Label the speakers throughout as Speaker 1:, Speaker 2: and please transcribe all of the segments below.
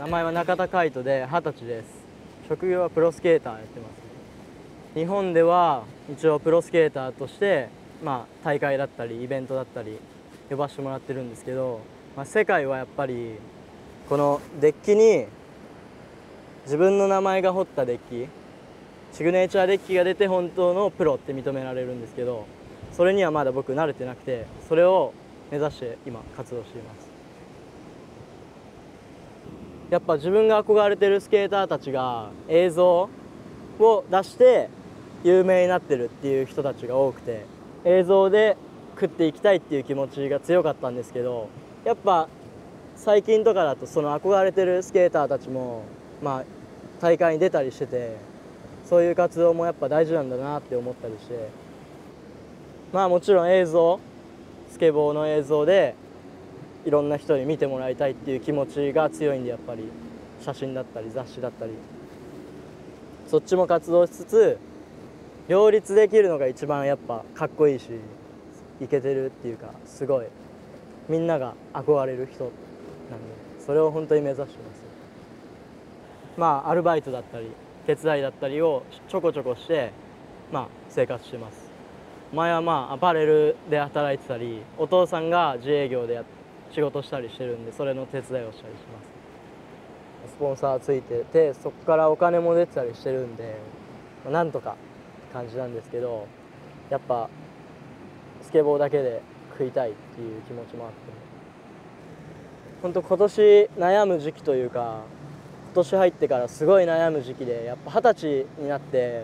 Speaker 1: 名前は中田海人で20歳です。職業はプロスケーターやってます。日本では一応プロスケーターとして、大会だったりイベントだったり呼ばせてもらってるんですけど、世界はやっぱりこのデッキに自分の名前が彫ったデッキ、シグネチャーデッキが出て本当のプロって認められるんですけど、それにはまだ僕慣れてなくて、それを目指して今活動しています。やっぱ自分が憧れてるスケーターたちが映像を出して有名になってるっていう人たちが多くて、映像で食っていきたいっていう気持ちが強かったんですけど、やっぱ最近とかだとその憧れてるスケーターたちも大会に出たりしてて、そういう活動もやっぱ大事なんだなって思ったりして、もちろん映像、スケボーの映像でいろんな人に見てもらいたいっていう気持ちが強いんで、やっぱり写真だったり雑誌だったりそっちも活動しつつ両立できるのが一番やっぱかっこいいし、イケてるっていうか、すごいみんなが憧れる人なんで、それを本当に目指してます。アルバイトだったり手伝いだったりをちょこちょこして生活してます。前はアパレルで働いてたり、お父さんが自営業で仕事したりしてるんで、それの手伝いをしたりします。スポンサーついてて、そこからお金も出てたりしてるんで、なんとか感じなんですけど、やっぱスケボーだけで食いたいっていう気持ちもあって、本当今年悩む時期というか、今年入ってからすごい悩む時期で、やっぱ20歳になって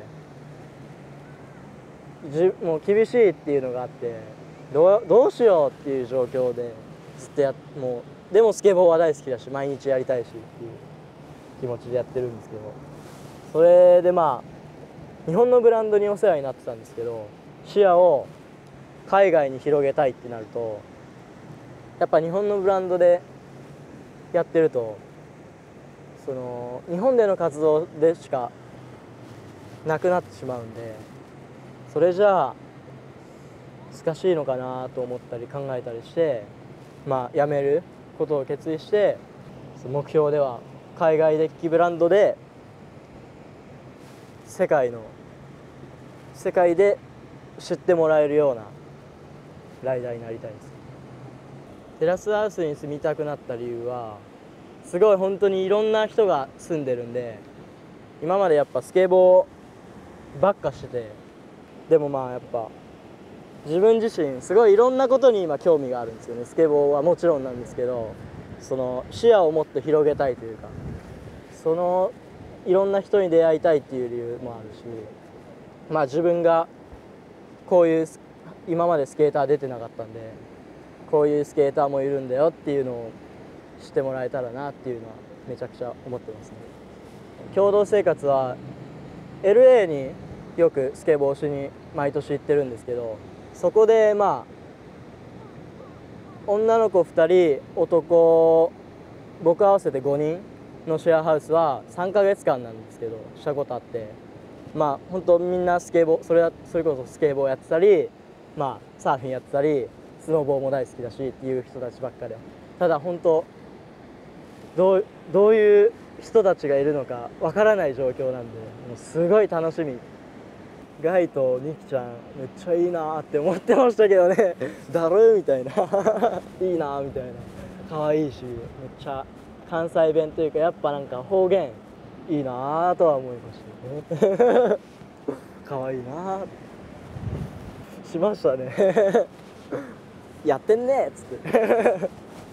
Speaker 1: もう厳しいっていうのがあって、どうしようっていう状況でずっとでもスケボーは大好きだし毎日やりたいしっていう気持ちでやってるんですけど、それで日本のブランドにお世話になってたんですけど、視野を海外に広げたいってなると、やっぱ日本のブランドでやってると、日本での活動でしかなくなってしまうんで、それじゃあ難しいのかなと思ったり考えたりして、辞めることを決意して、目標では海外デッキブランドで世界で知ってもらえるようなライダーになりたいです。テラスハウスに住みたくなった理由は、すごい本当にいろんな人が住んでるんで、今までやっぱスケボーばっかしてて、でもやっぱ自分自身すごいいろんなことに今興味があるんですよね。スケボーはもちろんなんですけど、その視野をもっと広げたいというか、いろんな人に出会いたいっていう理由もあるし、自分がこういう今までスケーター出てなかったんで、こういうスケーターもいるんだよっていうのを知ってもらえたらなっていうのはめちゃくちゃ思ってますね。共同生活は LA によくスケボーしに毎年行ってるんですけど、そこで女の子2人男僕合わせて5人のシェアハウスは3ヶ月間なんですけどしたことあって、本当みんなそれこそスケボーやってたり、サーフィンやってたりスノボーも大好きだしっていう人たちばっかで、ただ本当どういう人たちがいるのかわからない状況なんで、もうすごい楽しみ。ガイとニキちゃんめっちゃいいなって思ってましたけどねだるみたいないいなみたいな、可愛いしめっちゃ関西弁というか、やっぱなんか方言いいなとは思いましたね可愛いなしましたねやってんねっつって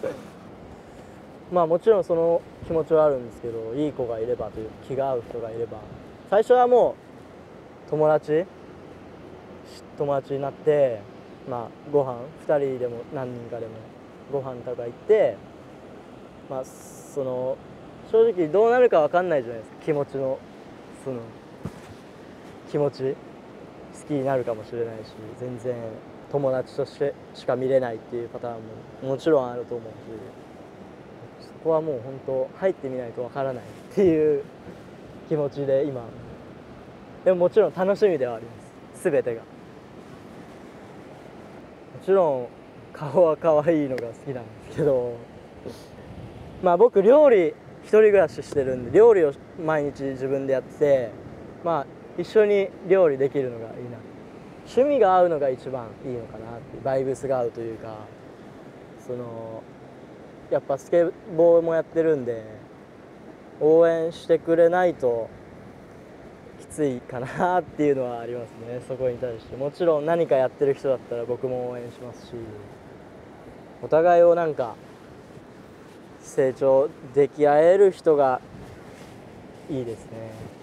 Speaker 1: もちろんその気持ちはあるんですけど、いい子がいればという気が合う人がいれば、最初はもう友達になって、ご飯2人でも何人かでもご飯とか行って、正直どうなるか分かんないじゃないですか。気持ち好きになるかもしれないし、全然友達としてしか見れないっていうパターンももちろんあると思うし、そこはもう本当入ってみないと分からないっていう気持ちで今、でももちろん楽しみではあります、全てが。もちろん顔は可愛いのが好きなんですけど、僕料理一人暮らししてるんで料理を毎日自分でやってて、まあ一緒に料理できるのがいいな。趣味が合うのが一番いいのかなっていう、バイブスが合うというか、やっぱスケボーもやってるんで応援してくれないときついかなっていうのはありますね。そこに対してもちろん何かやってる人だったら僕も応援しますし、お互いをなんか成長でき合える人がいいですね。